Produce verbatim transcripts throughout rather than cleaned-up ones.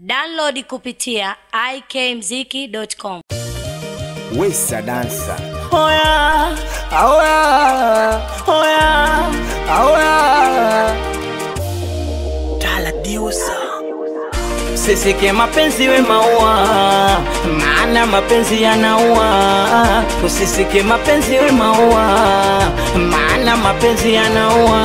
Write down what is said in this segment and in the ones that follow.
Download kupitia i k mziki dot com. Wesa dansa. Oya, oya, oya, oya. Tala diusa. Usisike mapenzi we maua, maana mapenzi yanaua. Usisike mapenzi we maua, maana mapenzi yanaua.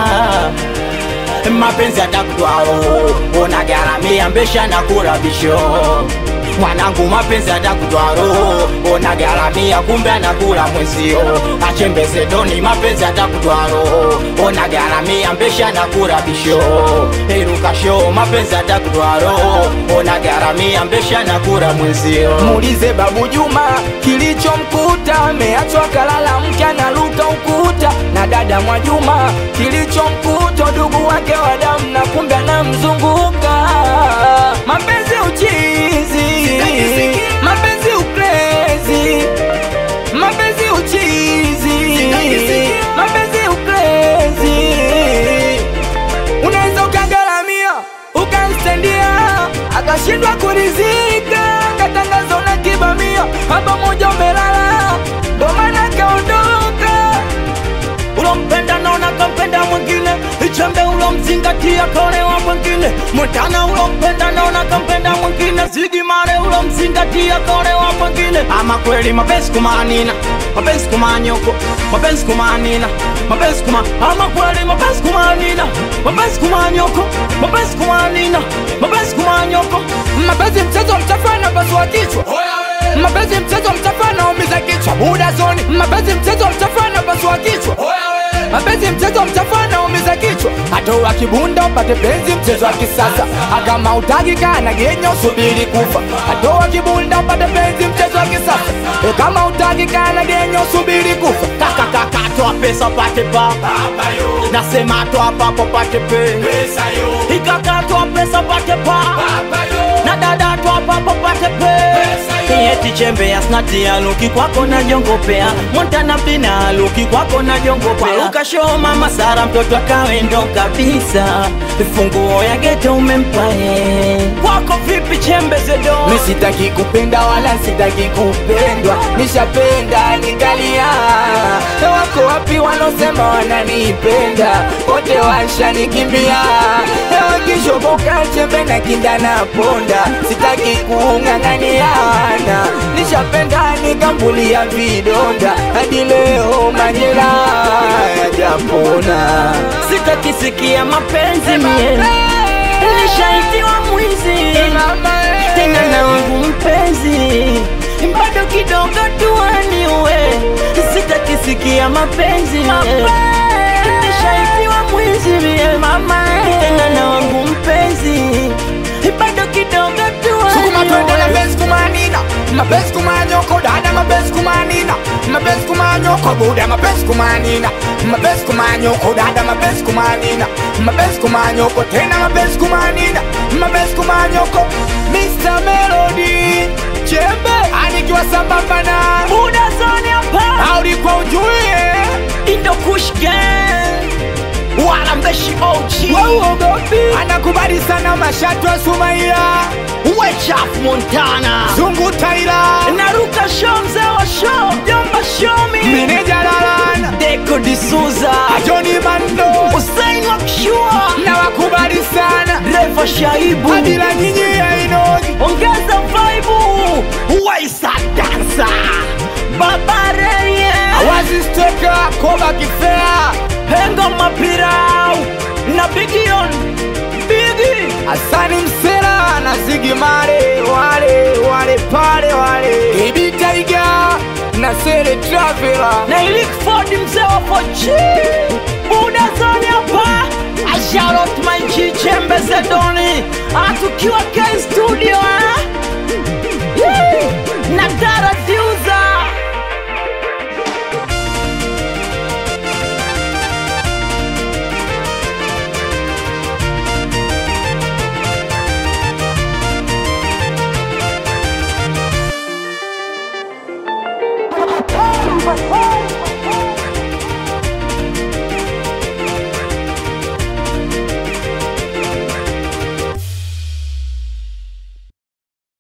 Mapenzi atakutwaro, unagaramia mbesha na kurabisho. Mwanangu mapenzi atakutwaro, unagaramia kumbe anakula mwenzio. Chembe Zoni mapenzi atakutwaro, unagaramia mbesha na kurabisho. Iruka show mapenzi atakutwaro, unagaramia mbesha na kula mwenzio. Muulize Babu Juma kilichomkuta, ameachwa kalala mke analuka ukuta. Na dada Mwajuma kilichomkuta, ndugu wake wa damu na kumbe anamzunguka. Mapenzi uchizi, mapenzi ukrezi, mapenzi uchizi, mapenzi ukrezi. Unaweza ukagaramia, ukanstendia, akashindwa kurizika. Katangazo na kibamia, hapa moja umelala, ndo maana kaondoka. Ulompenda naona kampenda mwingine, Chembe ulomzingatia kaolewa mwingine. Montana ulompenda naona kampenda mwingine, Ziggy mare ulomzingatia kaolewa mwingine. Ama kweli mapenzi kumaanina, mapenzi kumanyoko, mapenzi kumaanina, mapenzi kuma. Ama kweli mapenzi kumaanina, mapenzi kumanyoko, mapenzi kumaanina, mapenzi kumanyoko. Mapenzi mchezo mtafana basi wa kichwa. Mapenzi mchezo mtafana umiza kichwa. Buda Zoni. Mapenzi mchezo mtafana basi wa kichwa. Mapenzi mchezo mtafana umiza kichwa. Atoa kibunda upate penzi mchezo wa kisasa. Kama utaki kana genyo subiri kufa. Atoa kibunda upate penzi mchezo wa kisasa. Kama utaki kana genyo subiri kufa. Kaka kaka toa pesa pate pa. Nasema toa papo pate pesa yo. Ikaka toa pesa pate pa. Na dada toa papo pate pesa yo. Eti Chembe ya snati ya luki kwako na jongopea. Montana bina luki kwako na jongopea. Ukashow mama Sara mtoto akawendo kabisa. Funguo ya ghetto umempae. Wako vipi Chembe Zoni? Mimi sitaki kupenda wala sitaki kupendwa. Nishapenda nikalia. Wako wapi wanosema wananipenda? Wote washanikimbia. Wakishoboka Chembe na kinda na ponda. Sitaki kung'ang'aniana. Nishapenda nikambulia vidonda. Hadi leo majera hajapona. Sitakisikia mapenzi mie, nishaitiwa mwizi. Tena na wangu mpenzi, bado kidogo tuani uwe. Sitakisikia mapenzi mie, nishaitiwa mwizi mie mama. Tena na wangu mpenzi, bado kidogo tuani uwe. Sukuma twende na mapenzi kumaanina, mapenzi kumanyoko. Dada mapenzi kumaanina, mapenzi kumanyoko. Buda mapenzi kumaanina, mapenzi kumanyoko. Dada mapenzi kumaanina, mapenzi kumanyoko. Tena mapenzi kumaanina, mapenzi kumanyoko. Mister Melody Chembe anikiwa sambamba na Buda Zoni hapa. Audi kwa ujue Indo Kush Gang wala mbeshi O G. Wauogopi anakubali sana mashatu wa Sumaia. Wechaf Montana Zungu Taira Naruka show mzee wa show. Jomba show me Meneja Lalana Deko D'Souza Johnny Mando Usain Wakshua na wakubali sana Driver Shaibu Hadila nyinyi ya inogi. Ongeza vibe Waisa dancer Babareye Awazi steka koba kifea. Hengo mapirau na Bigion Bigi Asani Msela na Ziggy mare. Wale wale pale wale Baby Tiger na Sele Traveler na Ilik Ford mzee wa Fochi. Buda Zoni hapa. I shout out my G Chembe Zoni. Atukiwa K